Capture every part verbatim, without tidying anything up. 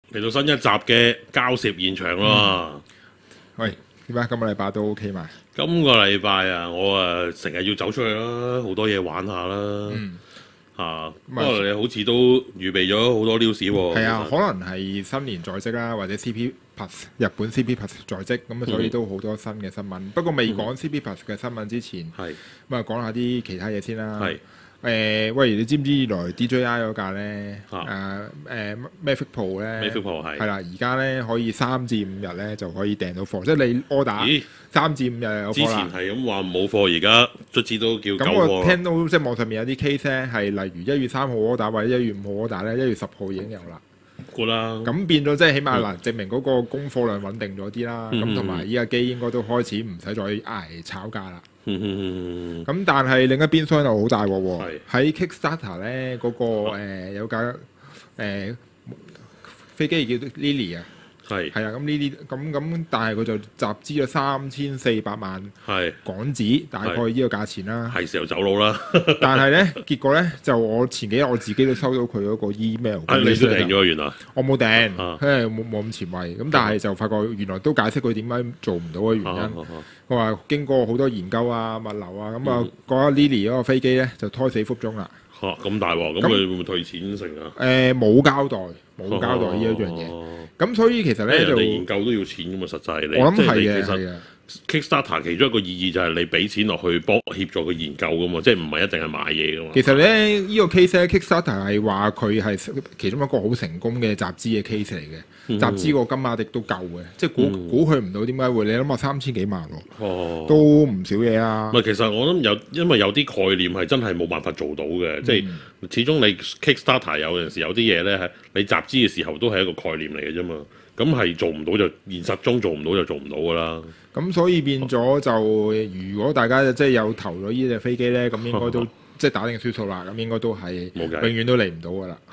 嚟到新一集嘅交涉現場咯。 喂，點解今個禮拜都 OK 嘛？ 今個禮拜啊，我啊成日要走出去啦，好多嘢玩下啦。 嗯， 嚇，不過你好似都預備咗好多 news 喎。 係啊， 其實可能係新年在即啦，或者 C P Plus 日本 C P Plus 在即，咁啊，所以都好多新嘅新聞。不過未講 C P Plus 嘅新聞之前， 係咁啊講下啲其他嘢先啦。 係誒，喂，你知唔知原來 D J I 嗰架咧？ 啊誒誒 Mavic Pro 咧 Mavic Pro 係係啦，而家咧可以三至五日咧就可以訂到貨，即係你 order 咦？ 三至五日有之前貨啦。 係咁話冇貨，而家卒之都叫夠咁我貨啦。 聽到即係網上面有啲 case 咧，係例如一月三號 order 或者一月五號 order 咧，一月十號已經有啦。 good 啦。 咁變咗即係起碼嗱，證明嗰個供貨量穩定咗啲啦。咁同埋依家機應該都開始唔使再捱炒價啦。 嗯嗯嗯嗯咁但係另一邊廂又好大鑊喎係。 喺 Kickstarter 咧嗰個誒有架誒飛機叫 Lily 啊， 係係啊，咁呢啲咁咁，但係佢就集資咗三千四百萬係港紙，大概呢個價錢啦。 係時候走佬啦。 但係咧，結果咧就我前幾日我自己都收到佢嗰個 email， 啊，你都訂咗原來。 我冇訂， 啊因為冇冇咁前衞。咁但係就發覺原來都解釋佢點解做唔到嘅原因。 啊啊啊佢話經過好多研究啊、物流啊，咁啊嗯嗰 Lily 嗰個飛機咧就胎死腹中啦。 嚇咁大鑊，咁咁佢會唔會退錢成啊？ 誒冇交代，冇交代呢一樣嘢。 哦咁所以其實咧就因為人哋研究都要錢噶嘛，實際你我諗即係係嘅， 你其實係嘅。 Kickstarter 其中一個意義就係你俾錢落去幫協助佢研究噶嘛，即係唔係一定係買嘢噶嘛。 其實咧，呢、個 case 咧，Kickstarter 係話佢係其中一個好成功嘅集資嘅 case 嚟嘅， 嗯集資個金額亦都夠嘅，即係估估佢唔到點解會，你諗下三千幾萬喎， 哦， 都唔少嘢啊唔。係，其實我諗有，因為有啲概念係真係冇辦法做到嘅，即係始終你 Kickstarter 有陣時有啲嘢咧係你集資嘅時候都係一個概念嚟嘅啫嘛。咁係做唔到就現實中做唔到就做唔到噶啦。 咁所以變咗就，如果大家即係有投咗呢隻飛機咧，咁應該都即係打定輸數啦，咁應該都係冇計永遠都嚟唔到噶啦。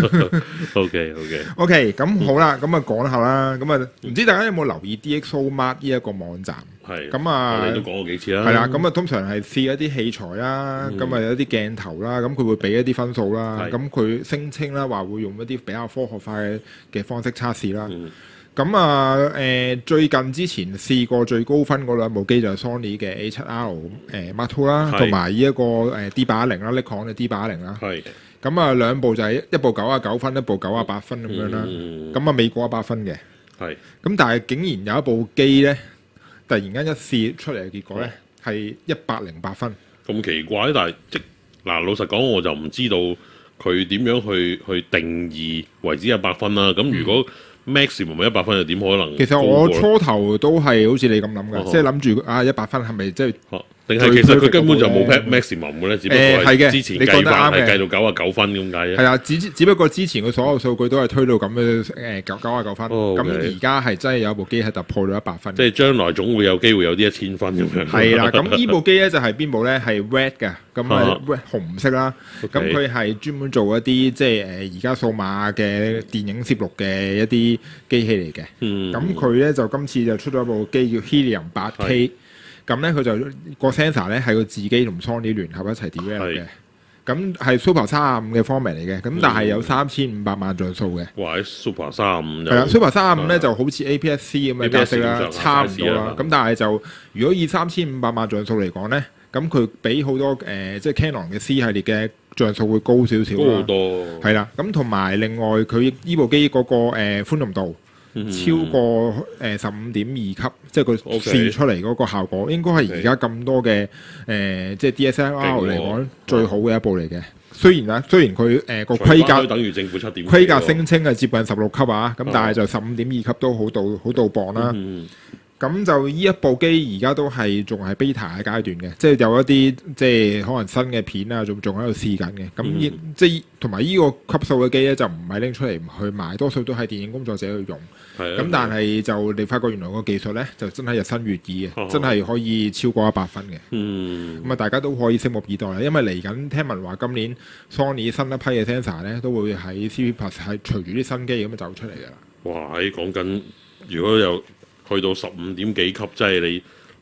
OK OK， OK，咁好啦，咁啊講下啦，咁啊唔知大家有冇留意 D X O Mart 呢一個網站？ 係。 咁啊我哋都講過幾次啦。 係啦，咁啊通常係試一啲器材啦，咁啊、有一啲鏡頭啦，咁佢會俾一啲分數啦， 係咁佢聲稱啦話會用一啲比較科學化嘅嘅方式測試啦。 嗯咁啊誒最近之前試過最高分嗰兩部機就係 Sony 嘅 A 七 R 誒 Mark Two 啦， 係同埋呢一個誒 D 八一零啦，Nikon 嘅 D 八一零啦。 係。 咁啊兩部就係一部九啊九分，一部九啊八分咁樣啦。 嗯咁啊美國一百分嘅。 係。 咁但係竟然有一部機咧，突然間一試出嚟嘅結果咧係一百零八分。 咁奇怪，但係即嗱老實講，我就唔知道佢點樣去去定義為之一百分啦。咁如果 maximum 一百分，又點可能？ 其實我初頭都係好似你咁諗嘅， 哦即係諗住啊一百分係咪即係嚇定係其實佢根本就冇 maximum 嘅咧，只不過誒係嘅係之前你講得計法係啱嘅計到九啊九分咁解啫。 係啊？只只不過之前嘅所有數據都係推到咁嘅誒九九啊九分， 哦咁 OK 而家係真係有部機係突破到一百分。 即係將來總會有機會有啲一千分咁樣。 係啦，咁呢部機咧就係邊部咧？係 Red 嘅，咁啊啊 Red 紅色啦。 OK 咁佢係專門做一啲即係誒而家數碼嘅電影攝錄嘅一啲機器嚟嘅。 嗯咁佢咧就今次就出咗部機叫 Helium 八 K，咁咧佢就個 sensor 咧係佢自己同 Sony 聯合一齊 develop 嘅係， 咁係 Super 三十五嘅 format 嚟嘅，咁但係有三千五百萬像素嘅。 哇喺 Super 三五係啦，Super 三十五咧啊就好似 A P S C 咁嘅 A P 格 S 式啦， 咁上下差唔 size 多啦啦。 咁但係就如果以三千五百萬像素嚟講咧，咁佢比好多誒、呃、即係 Canon 嘅 C 系列嘅像素會高少少高好啦。 多。 係啦，咁同埋另外佢呢部機嗰、個誒、呃、寬容度。 嗯超過誒十五點二級，即係佢 OK 試出嚟嗰個效果，應該係而家咁多嘅誒、呃，即係 D S L R 勁喎嚟講最好嘅一部嚟嘅。雖然啊，雖然佢誒個規規格格等於政府七點幾規格喎聲稱係接近十六級啊，咁哦但係就十五點二級都好到好到磅啦。 嗯咁就呢一部機而家都係仲係 beta 嘅階段嘅，即係有一啲即係可能新嘅片啊，仲仲喺度試緊嘅。咁依、 嗯即係同埋呢個級數嘅機咧，就唔係拎出嚟去賣，多數都係電影工作者去用。 係啊咁但係就你發覺原來個技術咧，就真係日新月異嘅， 哦真係可以超過一百分嘅。 嗯咁啊，大家都可以拭目以待啦，因為嚟緊聽聞話今年 Sony 新一批嘅 sensor 咧，都會喺 C P Plus 係隨住啲新機咁樣走出嚟㗎啦。 哇！喺講緊如果有去到十五點幾級，即係你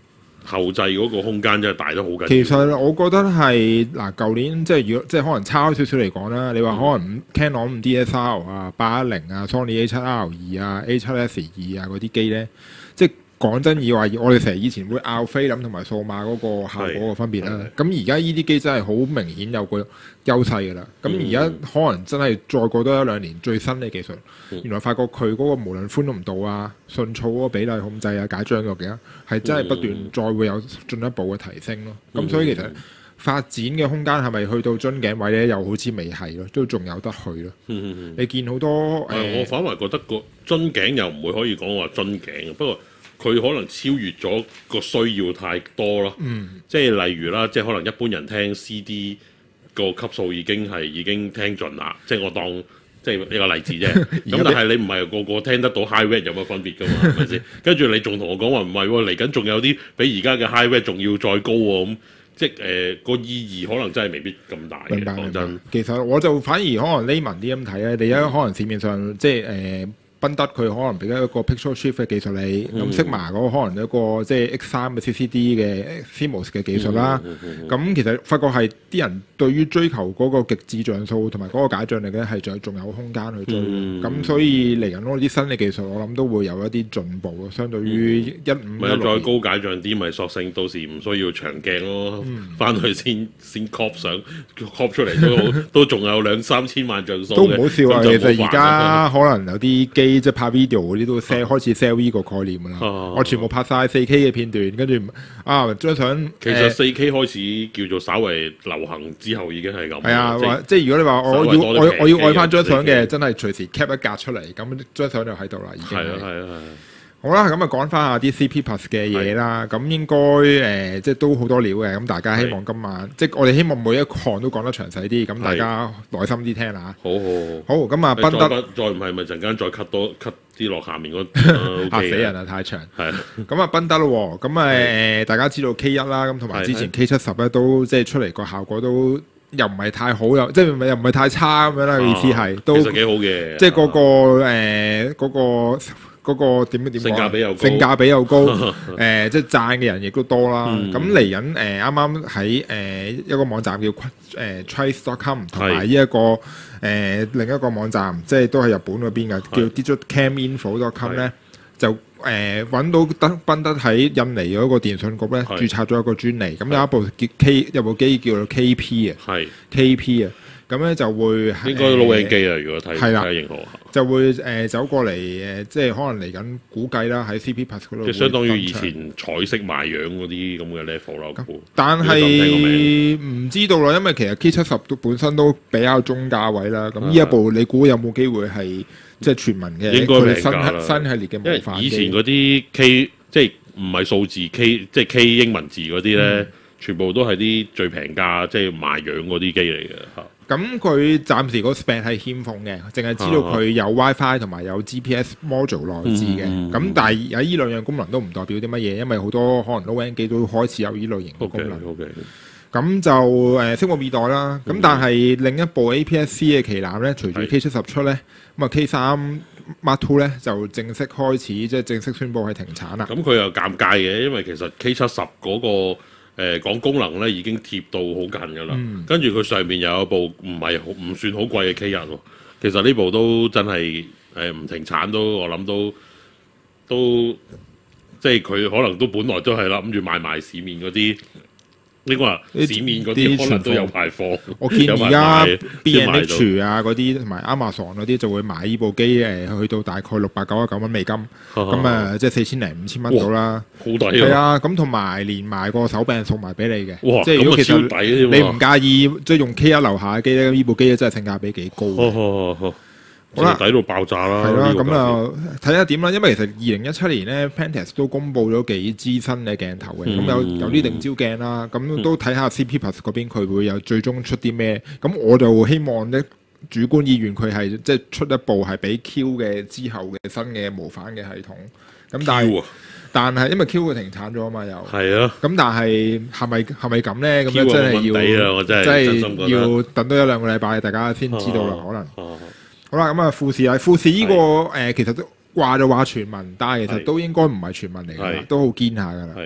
後製嗰個空間真係大得好緊要。 其實我覺得係嗱，舊年即係如果即係可能差少少嚟講啦，你話可能 Canon 五 D S R 啊、八一零啊、Sony A 七 R 二啊、A 七 S 二啊嗰啲機咧，即係講真以話，我哋成日以前會拗菲林同埋數碼嗰個效果嘅分別啦。咁而家呢啲機真係好明顯有個優勢㗎啦。咁而家可能真係再過多一兩年，最新嘅技術， 嗯、 原來發覺佢嗰個無論寬容度啊、順噪嗰個比例控制啊、解像度嘅，係真係不斷再會有進一步嘅提升咯。咁、嗯、所以其實發展嘅空間係咪去到樽頸位咧？又好似未係咯，都仲有得去咯。 嗯嗯、 你見好多誒， 呃、我反為覺得個樽頸又唔會可以講話樽頸，不過佢可能超越咗個需要太多咯。嗯、即係例如啦，即係可能一般人聽 C D 個級數已經係已經聽盡啦。即係我當即係一個例子啫。咁但係你唔係個個聽得到 high res 有乜分別㗎嘛？係咪先？跟住你仲同我講話唔係喎，嚟緊仲有啲比而家嘅 high res 仲要再高喎咁。即係誒個意義可能真係未必咁大嘅。講真， 其實我就反而可能 layman 啲咁睇咧。你而家可能市面上即係誒。呃賓得佢可能俾一個 pixel shift 嘅技術你，咁 Sigma 嗰個可能有一個即係 X 三嘅 C C D 嘅 CMOS 嘅技術啦。咁、嗯嗯嗯、其實發覺係啲人對於追求嗰個極致像素同埋嗰個解像力咧，係仲仲有空間去追。咁、嗯、所以嚟緊嗰啲新嘅技術，我諗都會有一啲進步咯。相對於一五一六年， 再高解像啲，咪索性到時唔需要長鏡咯，翻、嗯、去先先 crop 相 crop 出嚟都好，都仲有兩三千萬像素。 都唔好笑啊！其實而家可能有啲機。即係拍 video 嗰啲都 sell、啊、開始 sell 呢個概念㗎啦，啊、我全部拍晒四 K 嘅片段，跟住啊張相其實四 K 開始叫做稍為流行之後已經係咁。係啊，即係如果你話我要我我要愛翻張相嘅，真係隨時 cap 一格出嚟，咁張相就喺度啦，已經係。係啊係啊。好啦，咁啊講翻下啲 C P Plus 嘅嘢啦，咁應該誒、呃、即係都好多料嘅，咁大家希望今晚即係我哋希望每一項都講得詳細啲，咁大家耐心啲聽啦。 好好好，咁啊賓得再唔係咪陣間再 cut 多 cut 啲落下面嗰嚇死人啊！太長。 係咁啊賓得咯，咁啊誒大家知道 K 一啦，咁同埋之前 K 七十咧都即係出嚟個效果都又唔係太好，又即係又唔係太差咁樣啦。意思係都其實幾好嘅， 即係嗰個誒嗰個。嗰個點樣點講？性價比又高，性價比又高，誒、呃、即係讚嘅人亦都多啦。咁嚟緊誒啱啱喺誒一個網站叫誒 Trace dot com 同埋呢一個誒、呃、另一個網站，即係都係日本嗰邊嘅，叫 digitcaminfo dot com 咧，就誒揾、呃、到得賓得喺印尼嗰個電信局咧註冊咗一個專利。咁有一部叫 K 有部機叫做 K P 啊，K P 啊。咁咧就會應該 low end 機啊！如果睇睇型號， 就會誒、呃、走過嚟誒、呃，即係可能嚟緊估計啦，喺 C P Plus 嗰度， 即係相當於以前彩色賣樣嗰啲咁嘅 level 啦。 但係唔知道啦，因為其實 K 七十都本身都比較中價位啦。咁呢一部你估有冇機會係即係傳聞嘅？ 應該平價啦。 新系列嘅模範機， 以前嗰啲 K 即係唔係數字 K， 即係 K 英文字嗰啲咧，嗯、全部都係啲最平價即係賣樣嗰啲機嚟嘅嚇。 咁佢暫時個 spec 係欠奉嘅，淨係知道佢有 WiFi 同埋有 G P S module 內置嘅。咁、嗯、但係有呢兩樣功能都唔代表啲乜嘢，因為好多可能 low end 機都開始有呢類型嘅功能。咁、okay, okay. 就誒拭目以待啦。咁、嗯、但係另一部 A P S C 嘅旗艦咧，隨住 K 七十出咧，咁啊 K 三 Mark Two 咧就正式開始即係、就是、正式宣布係停產啦。 咁佢又尷尬嘅，因為其實 K 七十嗰個。誒講、呃、功能咧已經貼到好近㗎啦，嗯、跟住佢上面又有部唔係好唔算好貴嘅 K 一喎，其實呢部都真係誒唔停產都我諗都都即係佢可能都本來都係諗住賣埋市面嗰啲。應該話市面嗰啲可能都有排貨。 我見而家 B and H 啊嗰啲同埋 Amazon 嗰啲就會買呢部機誒，去到大概六百九十九蚊美金，咁啊即係四千零五千蚊到啦。 好抵啊！ 係啊，咁同埋連埋個手柄送埋俾你嘅。 哇！ 即係如果其實你唔介意即係用 K 一樓下嘅機咧，呢部機真係性價比幾高。 好啦，抵到爆炸啦！ 係啦，咁啊睇下點啦，因為其實二零一七年咧 Pentax 都公布咗幾支新嘅鏡頭嘅，咁、嗯、有有啲定焦鏡啦，咁、嗯、都睇下 C P Plus 嗰邊佢會有最終出啲咩，咁我就希望咧主觀意願佢係即係出一部係比 Q 嘅之後嘅新嘅模範嘅系統，咁但係 Q 啊但係因為 Q 佢停產咗啊嘛，又係啊， 咁但係係咪係咪咁咧？咁樣真係要真係要等多一兩個禮拜，大家先知道啦，可能。啊好啦，咁啊富士啊，富士呢、這個誒是、呃、其實都話就話傳聞，但係其實都應該唔係傳聞嚟嘅，是都好堅下㗎啦。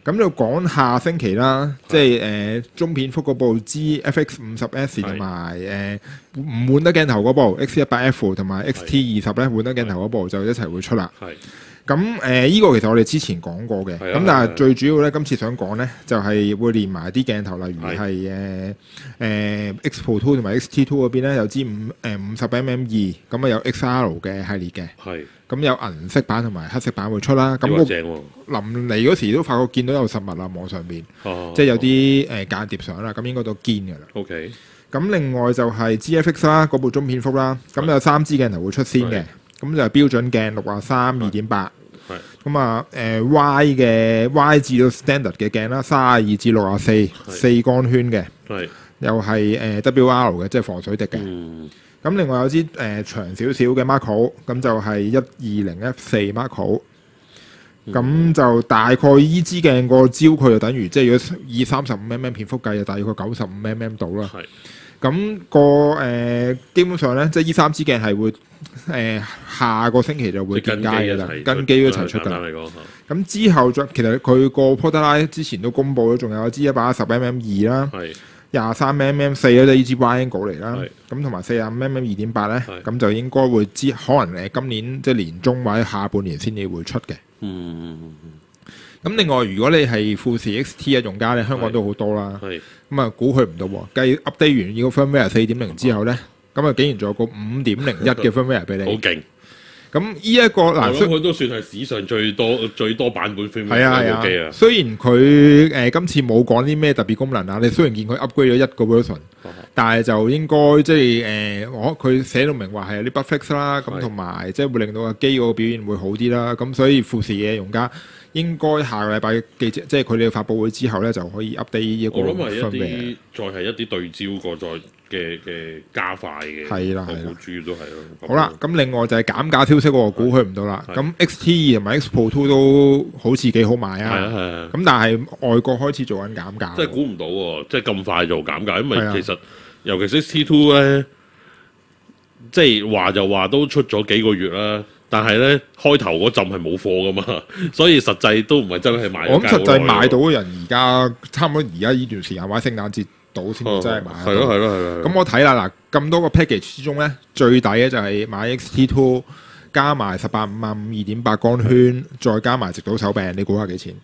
咁就講下星期啦，即係誒中片幅嗰部 G F X 五十 S 同埋誒唔換得鏡頭嗰部 X 一百 F 同埋 X T 二十咧換得鏡頭嗰部就一齊會出啦。咁誒呢個其實我哋之前講過嘅，咁但係最主要咧今次想講咧就係會連埋啲鏡頭，例如係誒誒 X Pro Two 同埋 X T Two 嗰邊咧有支五誒五十 mm 二，咁啊有 X R 嘅系列嘅。係。咁有銀色版同埋黑色版會出啦。咁我臨嚟嗰時都發覺見到有實物啦，網上面，哦、即係有啲誒間諜相啦。咁應該都堅㗎啦。OK。咁另外就係 G F X 啦，嗰部中片幅啦。咁有三支鏡頭會出先嘅。咁就係標準鏡六啊三二點八。係。咁啊誒 Y 嘅 Y 至到 standard 嘅鏡啦，三啊二至六啊四，四光圈嘅。係。又係誒 W R 嘅，即係防水滴嘅。嗯。咁另外有支誒、呃、長少少嘅 Macro， 咁就係一二零 F 四 Macro， 咁就大概依支鏡個焦距就等於即係如果以三十五 mm 片幅計，就大概九十五 mm 度啦。係。咁、個誒、呃、基本上咧，即係依三支鏡係會誒、呃、下個星期就會見街㗎啦，跟機一齊出㗎。咁之後再其實佢個 Portrait 之前都公佈咗，仲有一支一百一十 mm 二啦。係。廿三 mm 四咧，呢支 Y angle 嚟啦，咁同埋四十五 mm 二點八咧，咁就應該會知可能誒今年即係年中或者下半年先至會出嘅。嗯，咁另外如果你係富士 X T 嘅用家咧，香港都好多啦。係，咁啊估佢唔到喎，計 update 完呢個 firmware 四點零之後咧，咁啊竟然仲有個五點零一嘅 firmware 俾你。好勁！咁呢一個嗱， 我諗佢都算係史上最多最多版本 firmware 部機啊。 雖然佢誒、呃、今次冇講啲咩特別功能啊，你雖然見佢 upgrade 咗一個 version，、哦、但係就應該即係誒我佢寫到明話係有啲 bug fix 啦，咁同埋即係會令到個機嗰個表現會好啲啦。咁所以富士嘅用家應該下個禮拜記者即係佢哋嘅發佈會之後咧，就可以 update 呢一個 firmware。我諗係一啲再係一啲對焦過再。嘅嘅加快嘅，係啦，係啦，主要都係咯。好啦，咁另外就係減價消息喎，估佢唔到啦。咁 X T 二同埋 X Pro Two 都好似幾好賣啊。係啊係啊。咁但係外國開始做緊減價。即係估唔到喎，即係咁快做減價，因為其實尤其是 X T Two 咧，即係話就話都出咗幾個月啦，但係咧開頭嗰陣係冇貨噶嘛，所以實際都唔係真係買。我諗實際買到嘅人而家差唔多而家呢段時間或者聖誕節。到先至真係買，係咯係咯係咯。咁我睇啦嗱，咁多個 package 之中咧，最抵嘅就係買 X T Two 加埋十八五啊五二點八光圈，再加埋直到手柄，你估下幾錢？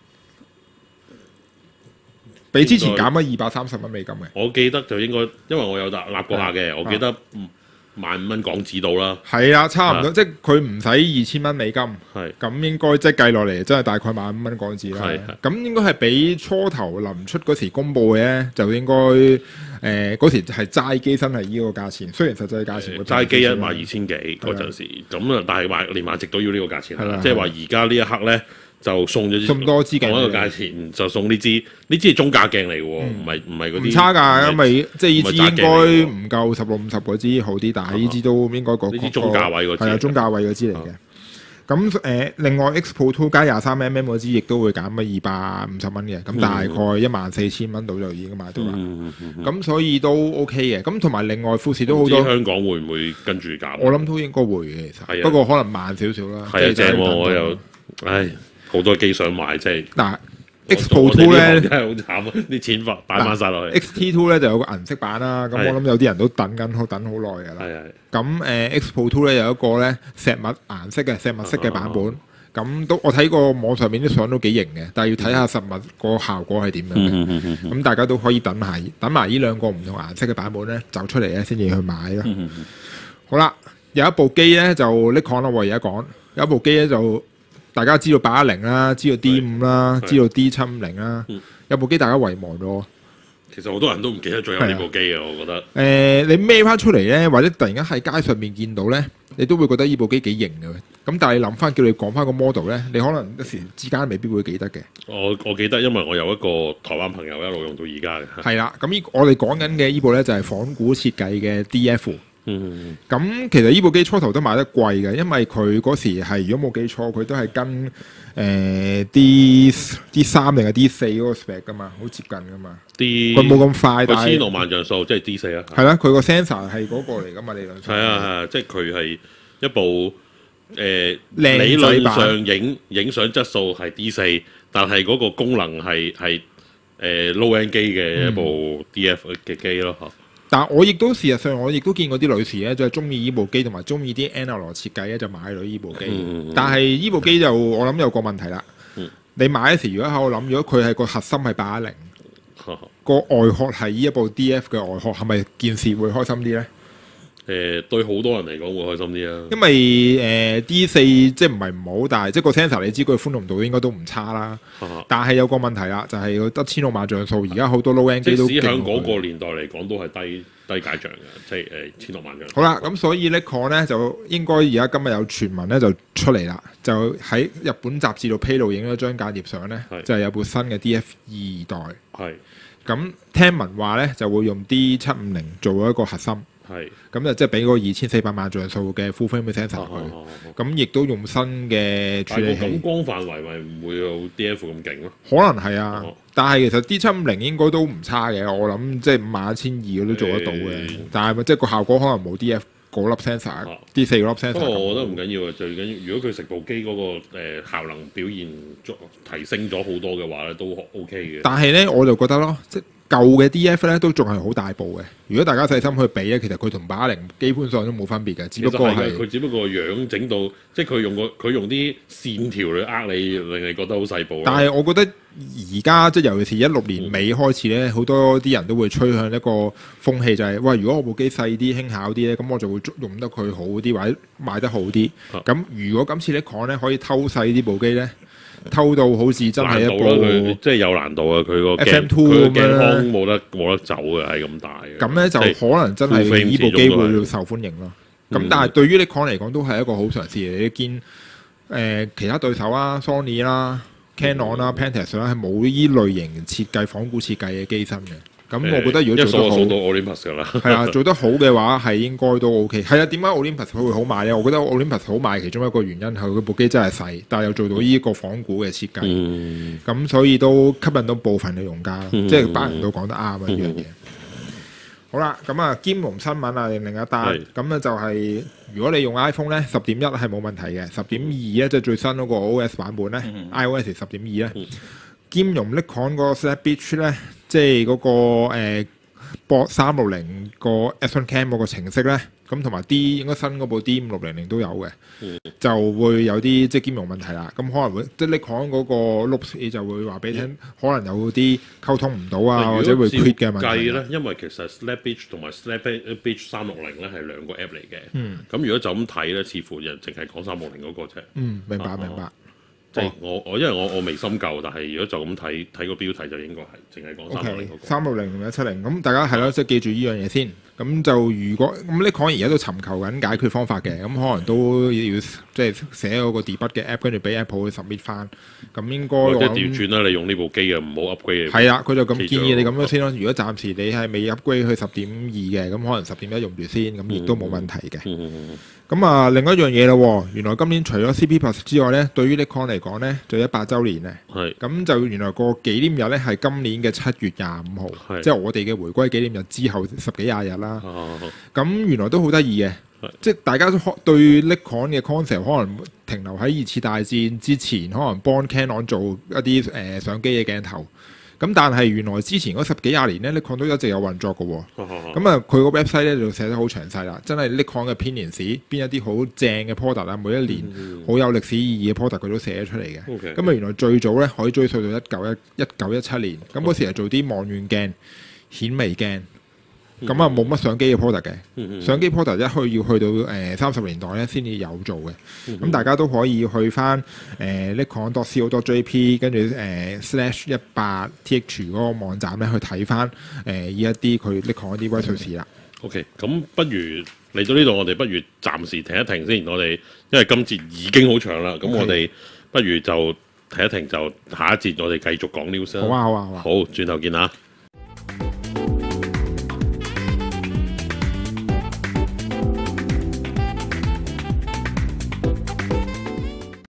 比之前減咗二百三十蚊美金嘅。我記得就應該，因為我有立立過下嘅，我記得萬五蚊港紙到啦。係啊，差唔多，即係佢唔使二千蚊美金。係。咁應該即係計落嚟，真係大概萬五蚊港紙啦。係。咁應該係比初頭臨出嗰時公佈嘅咧，就應該誒嗰時係齋機身係呢個價錢。雖然實際價錢會齋機一萬二千幾嗰陣時，咁啊，但係買連買直都要呢個價錢啦。即係話而家呢一刻咧。就送咗咁多支鏡，同一個價錢就送呢支，呢支係中價鏡嚟嘅喎，唔係唔係嗰啲唔差㗎，因為即係呢支應該唔夠十六五十嗰支好啲，但係呢支都應該個呢支中價位嗰支係啊，中價位嗰支嚟嘅。咁誒，另外 X Pro Two 加廿三 mm 嗰支亦都會減咗二百五十蚊嘅，咁大概一萬四千蚊到就已經買到啦。咁所以都 OK 嘅。咁同埋另外富士都好多。香港會唔會跟住減？我諗都應該會嘅，其實。不過可能慢少少啦。係啊，正喎，我又唉。好多機想買，即係嗱 X Pro Two 咧，真係好慘啊！啲錢發擺翻晒落去。X T Two 咧就有個銀色版啦，咁我諗有啲人都等緊，好等好耐㗎啦。係係。咁誒 X Pro Two 咧有一個咧石墨顏色嘅石墨色嘅版本，咁都我睇過網上面啲相都幾型嘅，但係要睇下實物個效果係點樣嘅。咁大家都可以等埋等埋呢兩個唔同顏色嘅版本咧走出嚟咧，先至去買咯。好啦，有一部機咧就Nikon啦，我而家講有一部機咧就。大家知道八一零啦，知道 D 五啦，知道 D 七五零啦，有部機大家遺忘咗。其實好多人都唔記得仲有呢部機嘅，我覺得。誒、呃，你孭翻出嚟咧，或者突然間喺街上面見到咧，你都會覺得呢部機幾型嘅。咁但係你諗翻叫你講翻個 model 咧，你可能一時之間未必會記得嘅。我我記得，因為我有一個台灣朋友一路用到而家嘅。係啦，咁呢我哋講緊嘅呢部咧就係仿古設計嘅 D F。嗯，咁其實呢部機初頭都賣得貴嘅，因為佢嗰時係如果冇記錯，佢都係跟誒、呃、D D 三定係 D 四嗰個 spec 噶嘛，好接近噶嘛。D 佢冇咁快，但係千六萬像素即係 D 四啊。係啦，佢個 sensor 係嗰個嚟噶嘛，理論上。係啊係啊，即係佢係一部誒、呃、理論上影影相質素係 D 四， 但係嗰個功能係係誒 low end 機嘅一部 D F 嘅機咯嚇。 但我亦都事實上，我亦都見過啲女士咧，就係中意呢部機同埋中意啲 analog 設計咧，就買咗呢部機。嗯、但係呢部機就我諗有個問題啦。嗯、你買嗰時，如果喺度諗，如果佢係個核心係八一零，個外殼係呢一部 D F 嘅外殼，係咪件事會開心啲咧？ 誒、呃、對好多人嚟講會開心啲啊！ 因為誒、呃、D 四即係唔係唔好，但係即係個 sensor 你知佢寬容度應該都唔差啦。啊、但係有個問題啦，就係佢得千六萬像素，而家好多 low end 機都即使喺嗰個年代嚟講都係低低解像嘅，即係誒千六萬像素。 好啦，咁所以 Nikon 咧就應該而家今日有傳聞咧就出嚟啦，就喺日本雜誌度披露影咗張間諜相咧，是就係有部新嘅 D F 二代。係咁是聽聞話咧就會用 D 七五零做一個核心。係，咁就即係俾個二千四百萬像素嘅 full frame sensor 佢，咁亦都用新嘅處理器。 感光範圍咪唔會有 D F 咁勁咯？ 可能係啊，哦、但係其實 D 七五零應該都唔差嘅，我諗即係五萬一千二都做得到嘅。欸、但係即係個效果可能冇 D F 嗰粒 sensor，D 四嗰粒 sensor。不過我覺得唔緊要啊，最緊要如果佢成部機嗰個誒效能表現提升咗好多嘅話咧，都 OK 嘅。 但係咧，我就覺得咯，即舊嘅 D F 咧都仲係好大部嘅，如果大家細心去比咧，其實佢同八一零基本上都冇分別嘅，只不過係佢只不過樣整到，即係佢用個佢用啲線條嚟呃你，令你覺得好細部。 但係我覺得而家即係尤其是一六年尾開始咧，好、嗯、多啲人都會趨向一個風氣，就係、是、喂，如果我部機細啲、輕巧啲咧，咁我就會用得佢好啲，或者賣得好啲。咁、啊、如果今次呢 Nikon 咧可以偷細呢部機咧？偷到好似真係一部， 即係有難度啊！佢個 F M two 咁樣， 鏡框冇得冇得走嘅，係咁大嘅。 咁咧就可能真係呢部機會受歡迎咯。咁、嗯、但係對於 Nikon 嚟講，都係一個好嘗試嚟。你見誒、呃、其他對手啦，Sony 啦、Canon 啦、Pentax 啦，係冇呢類型設計仿古設計嘅機身嘅。咁我覺得如果做得好， 一數到 Olympus 噶啦， 係啊，做得好嘅話係應該都 OK。係啊，點解 Olympus 佢會好賣咧？我覺得 Olympus 好賣其中一個原因係佢部機真係細，但係又做到呢個仿古嘅設計，咁、嗯、所以都吸引到部分嘅用家，嗯、即係班人都講得啱啊呢樣嘢。好啦，咁啊兼容新聞啊，另另一單，咁咧是就係、是、如果你用 iPhone 咧，十點一係冇問題嘅，十點二咧即係最新嗰個 O S 版本咧、嗯、，iOS 十點二咧。嗯兼容 Nikon 個 Snap Beach 咧，即係嗰、那個誒博三六零個 Action Cam 嗰個程式咧，咁同埋 D 應該新嗰部 D 五六零零都有嘅，嗯、就會有啲即係兼容問題啦。咁可能會即係 Nikon 嗰個 Loops 就會話俾你聽，嗯、可能有啲溝通唔到啊，或者會 quit 嘅問題咧。因為其實 Snap Beach 同埋 Snap Beach 三六零咧係兩個 app 嚟嘅。嗯。咁如果就咁睇咧，似乎就淨係講三六零嗰個啫。 嗯，明白、啊、明白。 即係我我因為我我未深究，但係如果就咁睇睇個標題就應該係淨係講三六零嗰個。 三六零同一七零，咁大家係咯，即係記住呢樣嘢先。咁就如果咁 Nikon而家都尋求緊解決方法嘅，咁可能都要即係寫嗰個 debug 嘅 app，跟住俾 Apple 去 submit 翻。咁應該或者調轉啦，你用呢部機嘅唔好 upgrade。係啊，佢就咁建議你咁樣先咯。如果暫時你係未 upgrade 去十點二嘅，咁可能十點一用住先，咁亦都冇問題嘅。嗯嗯嗯咁啊，另一樣嘢咯，原來今年除咗 C P Plus 之外咧，對於 Nikon 嚟講咧，就一百週年咧。係是。咁就原來個紀念日咧係今年嘅七月廿五號，是即係我哋嘅回歸紀念日之後十幾廿日啦。咁、啊、原來都好得意嘅，是即係大家都對 Nikon 嘅 concept 可能停留喺二次大戰之前，可能幫 Canon 做一啲誒、呃、相機嘅鏡頭。咁但係原來之前嗰十幾廿年咧，Nikon 都一直有運作嘅喎。咁啊，佢個 website 咧就寫得好詳細啦，真係 Nikon 嘅編年史，邊一啲好正嘅 product 啊，每一年好有歷史意義嘅 product 佢都寫咗出嚟嘅。咁啊、嗯，原來最早咧可以追溯到一九一一九一七年，咁嗰時係做啲望遠鏡、顯微鏡。咁啊冇乜相機嘅 product 嘅，嗯、相機 product 一去要去到誒三十年代咧先至有做嘅。咁、嗯、大家都可以去翻誒 Nikon dot co dot jp 跟住誒 slash 一百 th 嗰個網站咧去睇翻誒呢一啲佢 Nikon 一啲威水史啦。 OK，咁不如嚟到呢度，我哋不如暫時停一停先。我哋因為今節已經好長啦，咁 Okay. 我哋不如就停一停，就下一節我哋繼續講 news 啦。 好啊好啊好啊。 好，轉頭見啦。